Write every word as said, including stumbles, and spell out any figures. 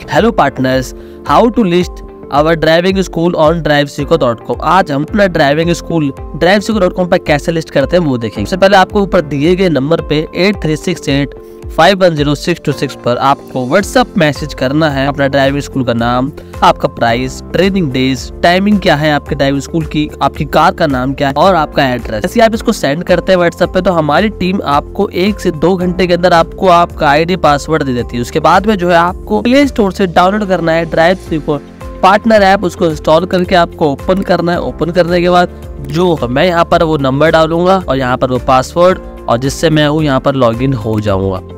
Hello partners, how to list our driving school on drive sico dot com. आज हम अपना driving school drive sico dot com पर कैसे list करते हैं वो देखेंगे। सबसे पहले आपको ऊपर दिए गए नंबर पे eight three six eight five one zero six two six पर आपको व्हाट्सएप मैसेज करना है अपना ड्राइविंग स्कूल का नाम, आपका प्राइस, ट्रेनिंग डेज, टाइमिंग क्या है आपके ड्राइविंग स्कूल की, आपकी कार का नाम क्या है और आपका एड्रेस। जैसे आप इसको सेंड करते हैं व्हाट्सएप पे तो हमारी टीम आपको एक से दो घंटे के अंदर आपको आपका आईडी पासवर्ड दे देती है। उसके बाद में जो है आपको प्ले स्टोर से डाउनलोड करना है ड्राइव सीको पार्टनर ऐप, उसको इंस्टॉल करके आपको ओपन करना है। ओपन करने के बाद जो मैं यहाँ पर वो नंबर डालूंगा और यहाँ पर वो पासवर्ड, और जिससे मैं हूँ यहाँ पर लॉगिन हो जाऊंगा।